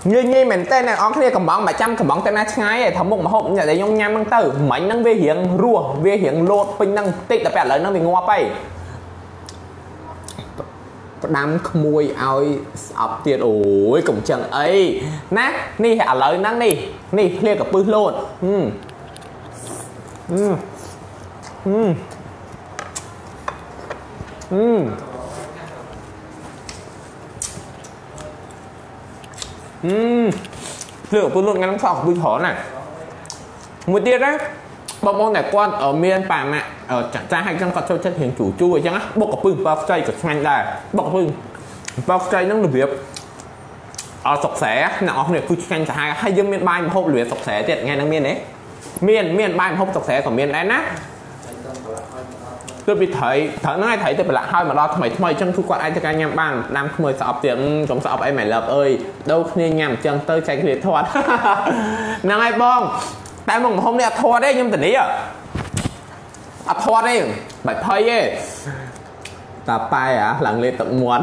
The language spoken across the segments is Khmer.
như mình tên này ông kia cầm bóng 700 cầm bóng tên là ngay thấm một mà hộp nhà để nhung nham năng tử mảnh năng về hiện rùa về hiện lột pin năng tịt là bẻ lớn năng bị ngoa bay đám mùi oi ập tiền ôi cổng chẳng ấy nát ni hả lời năng đi ni liên cả bư lộn lựa bư lộn ngắn phọc bư thỏ này một tiết đấy bông bông này quan ở miền bà mẹ ở chẳng tra hay trong con trâu chất hiện chủ chu rồi chăng á bốc cả bưng bao chay của xanh đây bốc bưng bao chay nó được việc ở sọc xẻ nọ này phu xanh cả hai dân miền bay mà hộp luyện sọc xẻ tiệt ngay năng miền đấy miền bay mà hộp sọc xẻ của miền đấy nát tôi bị thấy nó hay thấy tôi phải lại hai mà lo mày chân thu quạt ai cho cái nhầm bàn làm mời sọp tiệm trong sọp ấy mày lợp ơi đâu nên nhầm chân tôi chạy cái việc thoát năng ai bong tại mong hôm nay thua đấy nhưng tình ý thua đấy bài phơi ấy ta bay lần lên tận muộn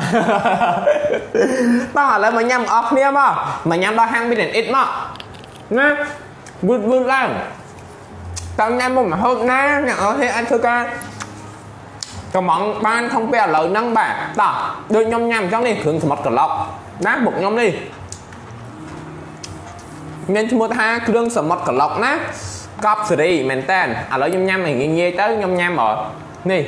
tao hỏi là mà nhầm ọc niêm mà nhầm đo hang bên đèn ít mà nghe vươn lang tao nhầm một mà hôm nay nhận ở thế anh thưa ca cái món ban không bè lời năng bạc tao đưa nhom nhầm trong đi thường một cờ lọc đá bục nhom đi nên chúng ta đương sầm một cờ lọc ná cọp xử lý mình tên lấy nhom nhầm này nghe tới nhom nhầm ở nè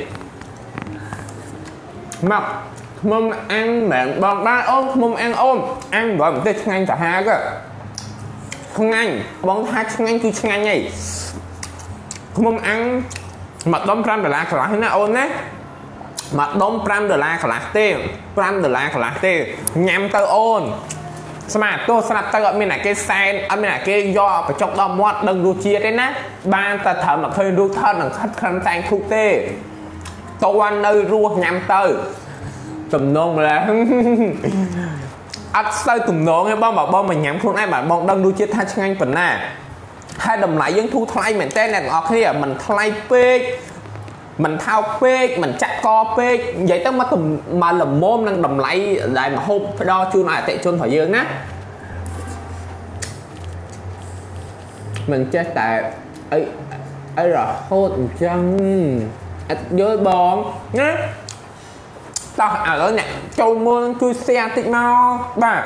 mặc mông ăn mẹ bọn ba ôm mông ăn gọi một tên anh cả hai cơ không anh bọn hai anh cứ anh nhỉ mông ăn mặt đông $5 cả lá thế nào ôn đấy mặt đông $5 cả lá tê $5 cả lá tê nhắm tao ôn mà tôi sắp tao gọi mình là cái sen mình là cái do phải chọc đo mót đừng đu chia đấy nè ban ta thở mà thôi đu thân là khát khăn sang thu tê tôi ăn nơi rua nhắm tao tùm nôn là ắt sao tùm nôn hay bom bảo bom mình nhắm không ai mà bom đừng đu chia thay cho anh phần nè hai đồng lại dân thu thay mình tên này ở kia mình thay phê mình thao phê mình chặt co phê vậy tới mà tùm mà lầm môn năng đồng lại lại mà hôm phải đo chưa lại tệ chôn khỏi dương á mình chết tại ấy ấy rồi hốt chân với bọn nhá tao ở nè châu môn chui xe tịnh mau bà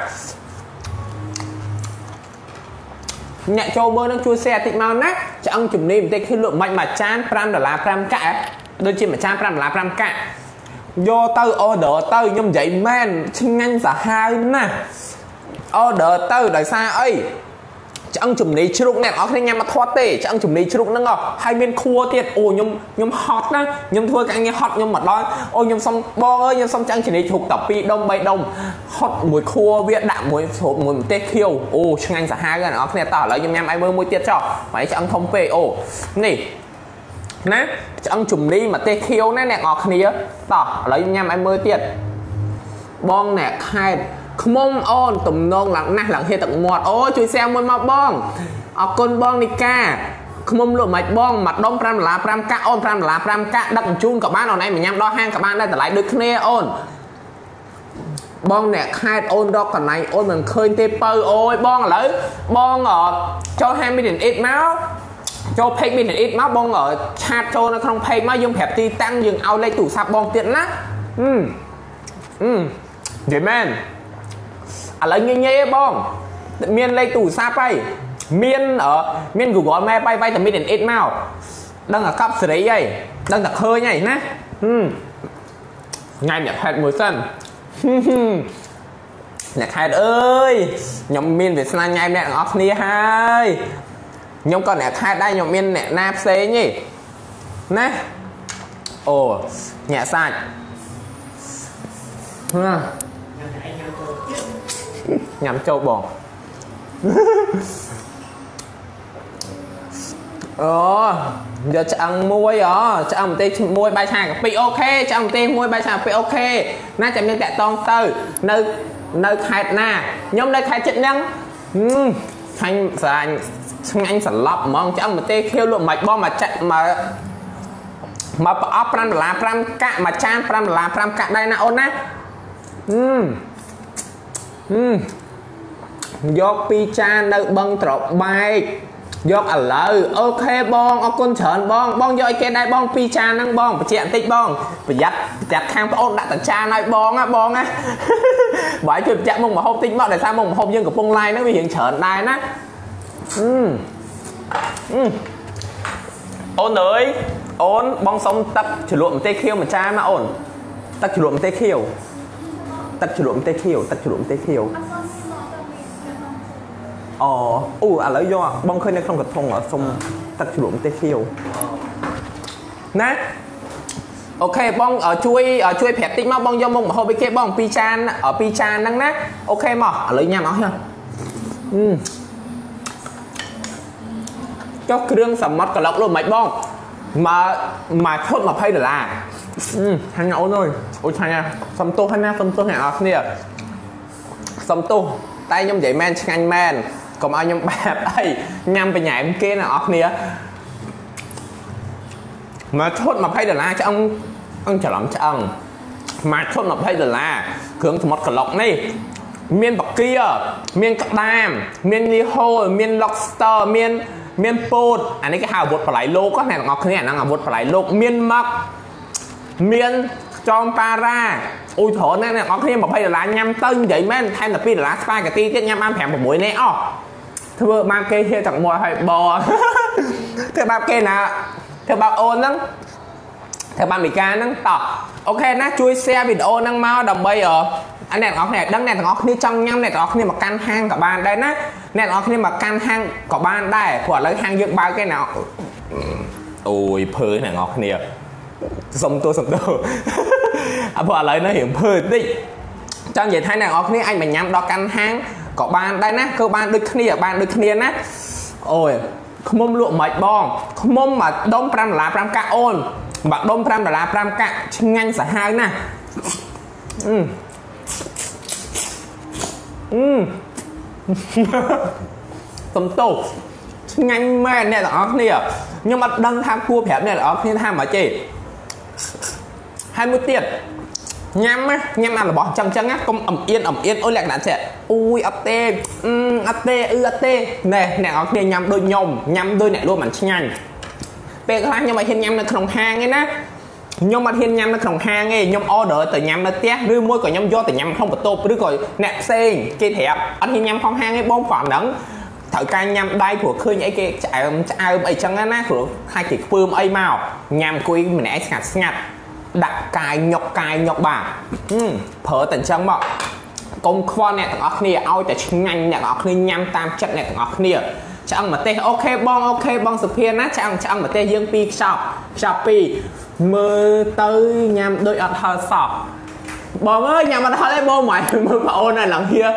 nhẹ châu bơ nó chua xe tịnh mau nát cho ông chùm niềm tê khi lượng mạnh mà chan $5 $5 cả đôi chi mà chan $5 $5 cả vô tư order tư nhưng vậy man chinh nhanh giả hai nè order tư đời xa ấy cho ông chùm ní chúc nè ở đây nhà mà thoát tê cho ông chùm ní chúc nó ngọt hai bên khua tiệt ồ nhung hot đó nhung thua cái nghe hot nhung mặt đó ôi nhung xong bo ơi nhung xong cho ông chùm ní chụp tập pi đông bay đông hot mùi khua việt đạm mùi sốt mùi tê khiêu ồ chăng anh giả hai cái nó này tỏ lại nhung nhầm ai mơ mùi tiệt cho phải cho ông thông pe ồ nè nè cho ông chùm ní mà tê khiêu nè nè ngọt này tỏ lại nhung nhầm ai mơ tiệt bong nè hai không ôn tùm nôn là nè là hiện tận một ôi chui xe môi mà bong ở con bong đi ca không lộ mạch bong mặt đông $5 $5 cả ôn $5 $5 cả đặt chun cả bạn ở đây mình nhắm đo hang cả bạn đây lại được nè ôn bong nè khai ôn đo còn này ôn mình khơi tê pơ ôi bong lấy bong ở cho 20 ít máu cho pay mình ít máu bong ở chat cho nó không pay máu dùng hẹp ti tăng dừng ao lấy tủ sạp bong tiện lắm vậy man lấy nghe bong miền lấy tủ xa bay miền ở miền Google Maps bay bay từ miền ít màu đang ở cấp xử lý vậy đang thật hơi nhảy nè ngay nhập hạt mùi sân nhạc hạt ơi nhóm miền Việt Nam ngay nè ở kia hai nhóm còn nhạc hạt đây nhóm miền nè nạp xế nhỉ nè ồ nhẹ sạch nhắm châu bò giờ chẳng mua chẳng tê mua bài hàng pi ok chẳng tê mua bài hàng pi ok na chẳng nên tẹt tông từ nơi khai na nhóm nơi khai chết nhăng thành anh sản lọc mong chẳng một tê kêu lượng mạch bom mà chạy mà $5 cả mà chan $5 cả đây na ôn á យក2ចាននៅបឹងត្របែកយកឥឡូវអូខេបងអរគុណច្រើនបងយកឲ្យគេដែរបង2ចានហ្នឹងបងបញ្ជាក់បន្តិចបងប្រយ័ត្នខាងប្អូនដាក់តាចានឲ្យបងណាបងណាបើឲ្យជួយបញ្ជាក់មុខម្ហូបតិចមកដោយសារមុខម្ហូបយើងកំពុង live ហ្នឹងវារៀងច្រើនដែរណាអូនអើយអូនបងសុំទឹកជ្រលក់ម្ទេសខៀវមួយចានណាអូនទឹកជ្រលក់ម្ទេសខៀវទឹកជ្រលក់ម្ទេសខៀវទឹកជ្រលក់ម្ទេសខៀវអូឥឡូវយកបងឃើញនៅក្នុងកធុងសុំទឹកជ្រលក់ម្ទេសខៀវណាអូខេបងជួយប្រាប់តិចមកបងយកមុខម្ហូបឲ្យគេបង2ចានហ្នឹងណាអូខេមកឥឡូវញ៉ាំអស់ហ្នឹងចុះគ្រឿងសមុទ្រក្លុកលោកមិនបងមកឈុត$20ហាញ់អូនអើយអូឆាញ់ណាសុំទោសណាសុំទោសអ្នកនរគ្នាសុំទោសតែខ្ញុំនិយាយមែនឆ្ងាញ់មែនកុំឲ្យខ្ញុំបែបអីញ៉ាំបញ្ញាគេអ្នកនរគ្នាមកឈុត$20ឆ្អឹងច្រឡំឆ្អឹងមកឈុត$20គ្រឿងសមុទ្រក្លុកនេះមានបកាមានក្តាមមានលីហូមាន lobster មានពោតអានេះគេហៅអាវុធបល័យលោកណាអ្នកនរគ្នាអាហ្នឹងអាវុធបល័យលោកមានម៉ឹកមានខ្យងប៉ារ៉ាអូយច្រើនណាស់អ្នកនរគ្នា$20ញ៉ាំទៅនិយាយមែនថែមតែ$2ស្ប៉ាហ្គាទីទៀតញ៉ាំបាន5 6នាក់អស់ធ្វើបានគេហៀទាំងមួយឲ្យបធ្វើបាបគេណាធ្វើបាបអូនហ្នឹងធ្វើបាបមីកាហ្នឹងតោះអូខេណាជួយ share វីដេអូហ្នឹងមកដើម្បីអ្នកទាំងអស់គ្នាដឹងអ្នកទាំងអស់គ្នាចង់ញ៉ាំអ្នកទាំងអស់គ្នាមកកាន់ហាងក៏បានដែរណាអ្នកទាំងអស់គ្នាមកកាន់ហាងក៏បានដែរព្រោះឥឡូវហាងយើងបើកឯណាអូយភើអ្នកទាំងអស់គ្នាសុំទោសព្រោះឥឡូវនេះរៀងភើតិចចង់និយាយថាអ្នកទាំងអស់គ្នាអាចមកញ៉ាំដល់កាន់ហាងក៏បានដែរណាគឺបានដូចគ្នាណាអូយខ្មុំលក់មិនបងខ្មុំមកដុំ$5 5កាក់អូនបាក់ដុំ$5 5កាក់ឆ្ងាញ់សាហាវណាស់សុំទោសឆ្ងាញ់មែនអ្នកទាំងអស់គ្នាខ្ញុំអត់ដឹងថាគួរប្រាប់អ្នកទាំងអស់គ្នាថាម៉េចទេហើយមួយទៀតញ៉ាំអារបស់ចឹងណាកុំអំអៀនអូលក្ខណៈចេះអូយអត់ទេអត់ទេណែអ្នកទាំងអស់គ្នាញ៉ាំដូចខ្ញុំញ៉ាំដូចអ្នកលក់មិនឆ្ងាញ់ពេលខ្លះខ្ញុំអត់ហ៊ានញ៉ាំនៅក្នុងហាងទេណាខ្ញុំអត់ហ៊ានញ៉ាំនៅក្នុងហាងទេខ្ញុំ order ទៅញ៉ាំនៅផ្ទះឬមួយក៏ខ្ញុំយកទៅញ៉ាំក្នុងបន្ទប់ឬក៏អ្នកផ្សេងគេប្រាប់អត់ហ៊ានញ៉ាំក្នុងហាងទេបងព្រោះហ្នឹងត្រូវការញ៉ាំដៃព្រោះឃើញអីគេឆ្អើមអីចឹងណាព្រោះខាច់គេខ្ពើមអីមកញ៉ាំអង្គុយម្នាក់ស្ងាត់ដាក់កាយញុកបាទប្រើតែអញ្ចឹងមកកុំខ្វល់អ្នកទាំងអស់គ្នាឲ្យតែឆ្ងាញ់អ្នកទាំងអស់គ្នាញ៉ាំតាមចិត្តអ្នកទាំងអស់គ្នាឆ្អឹងម្ទេសអូខេបងសុភាណាឆ្អឹងម្ទេសយើង2ខ្ចប់2មើលទៅញ៉ាំដូចអត់ហល់សោះបងអើយញ៉ាំអត់ហល់ទេបងម៉ែមើលបងអូនហើយឡើងហៀ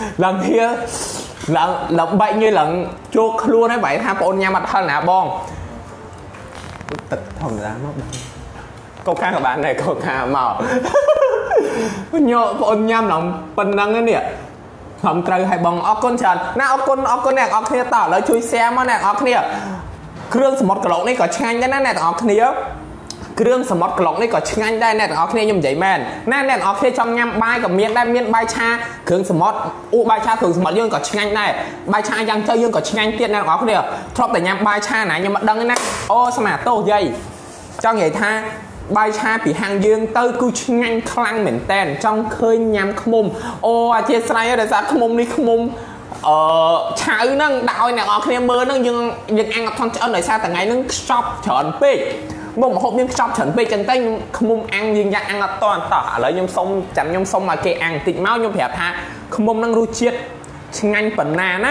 ឡើងបែកញើឡើងជោគខ្លួនហើយបែរថាបងអូនញ៉ាំអត់ហល់ណាបងទឹកធម្មតាមកកូកាក៏បានដែរកូកាមកញ៉ោបងអូនញ៉ាំឡើងប៉ុណ្ណឹងនេះខំត្រូវឲ្យបងអរគុណច្រើនណាអរគុណអ្នកអរគ្នាតឥឡូវជួយ share មកអ្នកអរគ្នាគ្រឿងសមុទ្រក្លុកនេះក៏ឆ្ងាញ់ដែរណាអ្នកអរគ្នាគ្រឿងសមុទ្រក្លុកនេះក៏ឆ្ងាញ់ដែរអ្នកទាំងអស់គ្នាខ្ញុំនិយាយមែនណាអ្នកទាំងអស់គ្នាចង់ញ៉ាំបាយក៏មានដែរមានបាយឆាគ្រឿងសមុទ្របាយឆាគ្រឿងសមុទ្រយើងក៏ឆ្ងាញ់ដែរបាយឆាយ៉ាងទៅយើងក៏ឆ្ងាញ់ទៀតអ្នកទាំងអស់គ្នាធ្លាប់តែញ៉ាំបាយឆាណាខ្ញុំមិនដឹងទេណាអូស្មាទោសយាយចង់និយាយថាបាយឆាពីហាងយើងទៅគឺឆ្ងាញ់ខ្លាំងមែនតែនចង់ឃើញញ៉ាំខ្មុំអូអធិស្ឋានដោយសារខ្មុំនេះខ្មុំឆៅហ្នឹងដាក់ឲ្យអ្នកនរគ្នាមើលហ្នឹងយើងអាំងអត់ថន់ឆ្អិនដោយសារថ្ងៃហ្នឹងខ្ចប់ច្រើនពេកមុខម្ហូបយើងខ្ចប់ច្រើនពេកចឹងទៅខ្មុំអាំងយើងអាំងអត់តន់តោះឥឡូវខ្ញុំសុំឲ្យគេអាំងតិចមកខ្ញុំប្រាប់ថាខ្មុំហ្នឹងរសជាតិឆ្ងាញ់ប៉ុណ្ណាណា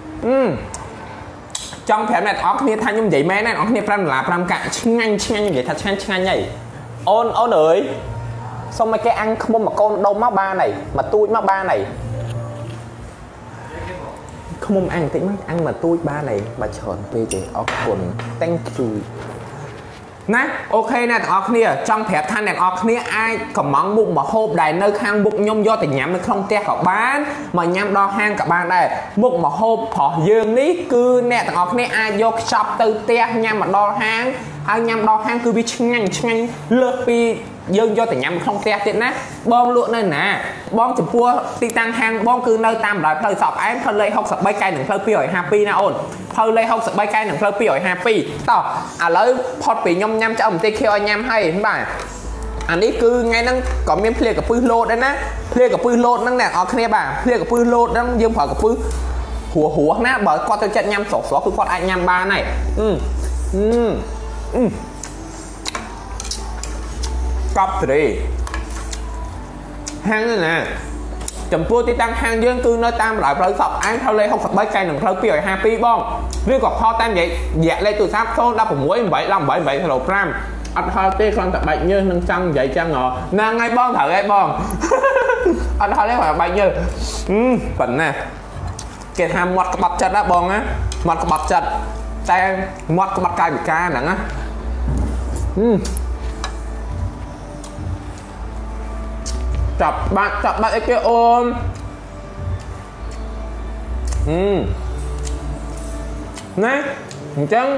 ចង់ប្រាប់អ្នកទាំងអស់គ្នាថាខ្ញុំនិយាយមែនណាអ្នកនរគ្នា$5 5កាក់ឆ្ងាញ់និយាយថាឆ្ងាញ់ហីអូនអើយសុំឲ្យគេអាំងខ្មុំមកកូនដុំមកបានហីមកទូចមកបានហីខ្មុំអាំងតិចមកអាំងមកទូចបានហីបើច្រើនពេកទេអរគុណ thank you ណាអូខេអ្នកទាំងអស់គ្នាចង់ប្រាប់ថាអ្នកទាំងអស់គ្នាអាចកំងមុខម្ហូបដែលនៅខាងមុខខ្ញុំយកទៅញ៉ាំនៅក្នុងផ្ទះក៏បានមកញ៉ាំដល់ហាងក៏បានដែរមុខម្ហូបរបស់យើងនេះគឺអ្នកទាំងអស់គ្នាអាចយកខ្ចប់ទៅផ្ទះញ៉ាំមកដល់ហាងហើយញ៉ាំដល់ហាងគឺវាឆ្ងាញ់លើសពីយើងយកតែញ៉ាំក្នុងផ្ទះទៀតណាបងលក់នៅណាបងចំពោះទីតាំងហាងបងគឺនៅតាមបណ្ដោយផ្លូវសពឯងផ្លូវលេខ63កែនឹងផ្លូវ252ណាអូនផ្លូវលេខ63កែនឹងផ្លូវ252តោះឥឡូវផុតពីខ្ញុំញ៉ាំឆ្អឹងម្ទេសខៀវឲ្យញ៉ាំហើយបាទអានេះគឺថ្ងៃហ្នឹងក៏មានភ្លាកពឹសលោតដែរណាភ្លាកពឹសលោតហ្នឹងអ្នកនរគ្នាបាទភ្លាកពឹសលោតហ្នឹងយើងប្រើកពឹសហួរណាបើគាត់ទៅចិត្តញ៉ាំស្រស់គឺគាត់អាចញ៉ាំបានហើយកប់ត្រេហាងណាចំពោះទីតាំងហាងយើងគឺនៅតាមបណ្ដោយផ្លូវសពអានផ្លូវលេខ63កែនឹងផ្លូវ252បងឬក៏ខលតាមរយៈលេខទូរស័ព្ទ016 818 5អត់ហល់ទេគ្រាន់តែបែកញើសនឹងចង់និយាយចឹងណាថ្ងៃបងត្រូវហើយបងអត់ហល់ទេគ្រាន់តែបែកញើសប៉ុណ្ណាគេថាមាត់ក្បត់ចិត្តណាបងណាមាត់ក្បត់ចិត្តតែមាត់ក្បត់កាយវិការហ្នឹងណាចាប់បាត់អីគេអូនណាអញ្ចឹង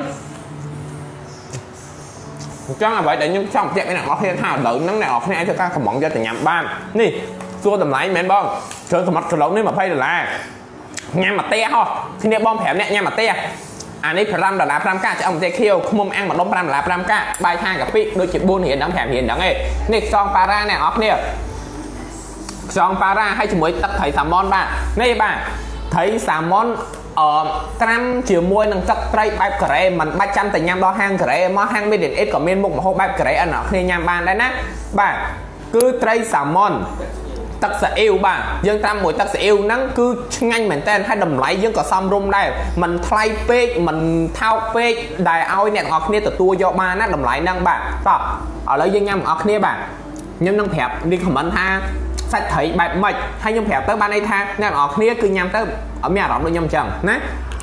អ្វីដែលខ្ញុំចង់បញ្ជាក់ឲ្យអ្នកនរគ្នាថាឥឡូវហ្នឹងអ្នកនរគ្នាអាចធ្វើការកំងយកទៅញ៉ាំបាននេះសួរតម្លៃមែនបងគ្រឿងសមុទ្រគីឡូនេះ$20ញ៉ាំមួយផ្ទះហ៎គ្នាបង5នាក់ញ៉ាំមួយផ្ទះអានេះ$5 5កាក់ឆ្អឹងម្ទេសខៀវឃ្មុំអាំងម្ដុំ$5 5កាក់បាយហាកាពិដូចជា4រៀលដល់5រៀលដល់ឯងនេះខ្សងប៉ារ៉ាអ្នកនរគ្នាខ្សងប៉ារ៉ាហើយជាមួយទឹកត្រីសាម៉ុនបាទនេះបាទត្រីសាម៉ុនត្រាំជាមួយនឹងទឹកត្រីបែបកូរ៉េមិនបាច់ចាំតែញ៉ាំដល់ហាងកូរ៉េមកហាង Made in It ក៏មានមុខម្ហូបបែបកូរ៉េអត់អ្នកគ្នាញ៉ាំបានដែរណាបាទគឺត្រីសាម៉ុនទឹកសាអ៊ីវបាទយើងត្រាំមួយទឹកសាអ៊ីវហ្នឹងគឺឆ្ងាញ់មែនតើហើយតម្លៃយើងក៏សមរម្យដែរមិនថ្លៃពេកមិនថោកពេកដែលឲ្យអ្នកទាំងអស់គ្នាទទួលយកបានណាតម្លៃហ្នឹងបាទតោះឥឡូវយើងញ៉ាំទាំងអស់គ្នាបាទខ្ញុំនឹងប្រាប់នេះខមមិនថាសាច់ត្រីបែបម៉េចហើយខ្ញុំប្រាប់ទៅបានន័យថាអ្នកទាំងអស់គ្នាគឺញ៉ាំទៅអត់មានអារម្មណ៍ដូចខ្ញុំអញ្ចឹងណា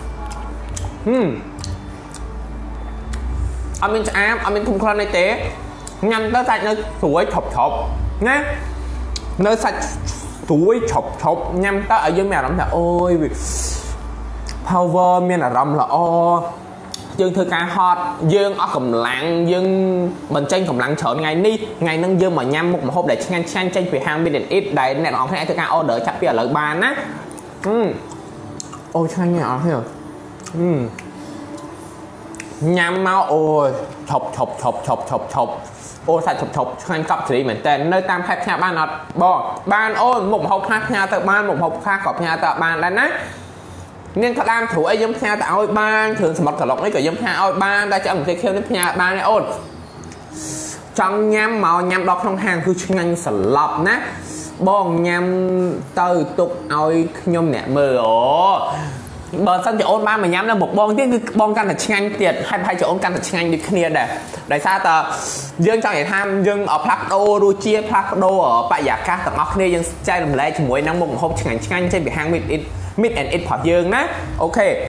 អត់មានឆ្អាបអត់មានធំក្លិនអីទេញ៉ាំទៅសាច់នៅស្រួយឆប់ណានៅសាច់ស្រួយឆប់ញ៉ាំទៅឲ្យយើងមានអារម្មណ៍ថាអូយ power មានអារម្មណ៍ល្អយើងធ្វើការហត់យើងអស់កម្លាំងយើងបញ្ចេញកម្លាំងច្រើនថ្ងៃនេះថ្ងៃហ្នឹងយើងមកញ៉ាំមុខម្ហូបដែលឆ្ងាញ់ចេញពីហាង Made in It ដែលអ្នកនរគ្នាអាចធ្វើការ order ចាប់ពីឥឡូវបានណាអូឆ្ងាញ់ណាស់អស់ហ្នឹងញ៉ាំមកអូយឆប់អូសាច់ឆប់ឆ្ងាញ់កប់ជ្រីមែនតើនៅតាមខេត្តផ្ញើបានអត់បងបានអូនមុខម្ហូបខ្លះផ្ញើទៅបានមុខម្ហូបខ្លះក៏ផ្ញើទៅបានដែរណាមានក្តាមត្រួយអីយើងផ្ញើទៅឲ្យបានគ្រឿងសមុទ្រក្លុកនេះក៏យើងផ្ញើឲ្យបានដែរឆ្អឹងម្ទេសខៀវនេះផ្ញើបានទេអូនចង់ញ៉ាំមកញ៉ាំដល់ក្នុងហាងគឺឆ្ងាញ់ស្លាប់ណាបងញ៉ាំទៅទុកឲ្យខ្ញុំអ្នកមើលអូបើសិនជាអូនបានមកញ៉ាំនៅមុខបងទៀតគឺបងកាន់តែឆ្ងាញ់ទៀតហើយប្រហែលជាអូនកាន់តែឆ្ងាញ់ដូចគ្នាដែរដោយសារតែយើងចង់និយាយថាយើងផ្លាស់ប្ដូររសជាតិផ្លាស់ប្ដូរបរិយាកាសទាំងអស់គ្នាយើងចែករំលែកជាមួយនឹងមុខម្ហូបឆ្ងាញ់ចេញពីហាង Made in It របស់យើងណាអូខេ